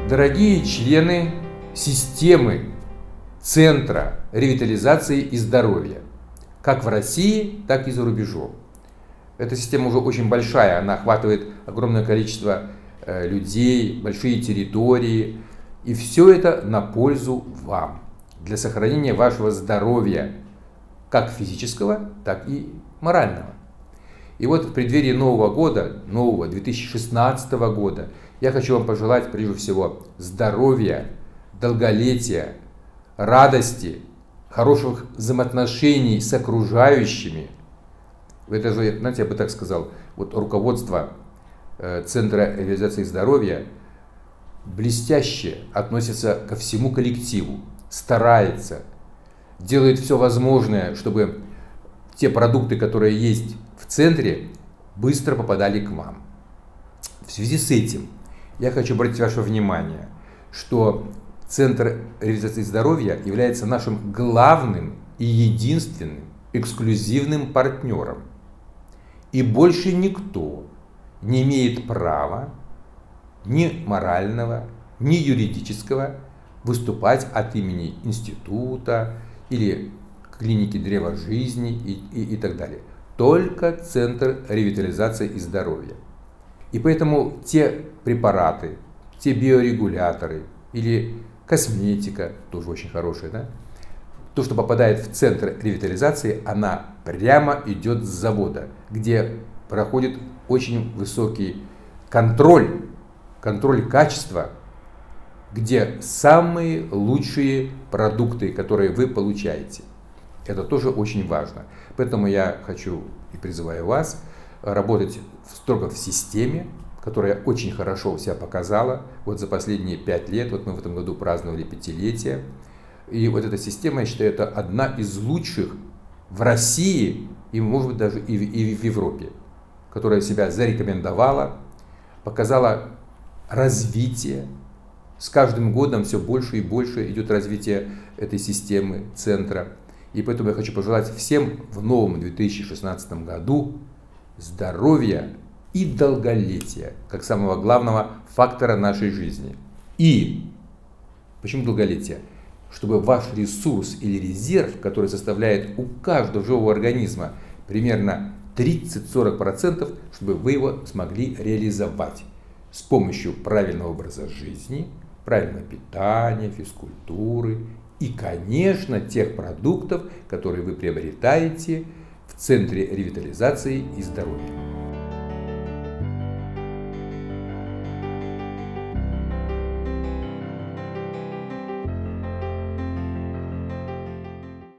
Дорогие члены системы Центра ревитализации и здоровья, как в России, так и за рубежом. Эта система уже очень большая, она охватывает огромное количество людей, большие территории. И все это на пользу вам, для сохранения вашего здоровья, как физического, так и морального. И вот в преддверии Нового года, нового 2016 года, я хочу вам пожелать прежде всего здоровья, долголетия, радости, хороших взаимоотношений с окружающими. Это же, знаете, я бы так сказал, вот руководство Центра реализации здоровья блестяще относится ко всему коллективу, старается, делает все возможное, чтобы те продукты, которые есть в центре, быстро попадали к вам. В связи с этим я хочу обратить ваше внимание, что Центр реализации здоровья является нашим главным и единственным эксклюзивным партнером. И больше никто не имеет права ни морального, ни юридического выступать от имени института или клиники древа жизни и так далее. Только Центр ревитализации и здоровья. И поэтому те препараты, те биорегуляторы или косметика, тоже очень хорошая, да? То, что попадает в Центр ревитализации, она прямо идет с завода, где проходит очень высокий контроль качества, где самые лучшие продукты, которые вы получаете. Это тоже очень важно. Поэтому я хочу и призываю вас работать строго в системе, которая очень хорошо себя показала. Вот за последние 5 лет, вот мы в этом году праздновали 5-летие. И вот эта система, я считаю, это одна из лучших в России и, может быть, даже и в Европе, которая себя зарекомендовала, показала развитие. С каждым годом все больше и больше идет развитие этой системы центра. И поэтому я хочу пожелать всем в новом 2016 году здоровья и долголетия, как самого главного фактора нашей жизни. И почему долголетие? Чтобы ваш ресурс или резерв, который составляет у каждого живого организма примерно 30-40%, чтобы вы его смогли реализовать с помощью правильного образа жизни, правильного питания, физкультуры и, конечно, тех продуктов, которые вы приобретаете в Центре ревитализации и здоровья.